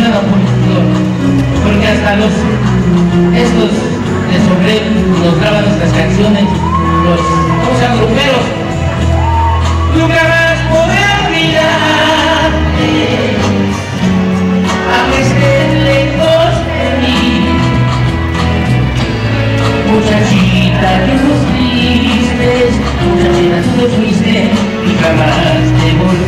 nada político, porque hasta estos de sombrero nos graban nuestras canciones, los, ¿cómo se llaman? Gruperos. Nunca más podré olvidarte, aunque estén lejos de mí, muchachita que nos tristes, muchachita tú te fuiste y jamás te volví.